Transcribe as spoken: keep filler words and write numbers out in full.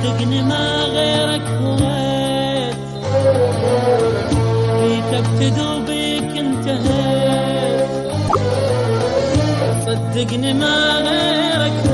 صدقني ما غيرك هويت، جيت ابتدي وبيك انتهيت. صدقني ما غيرك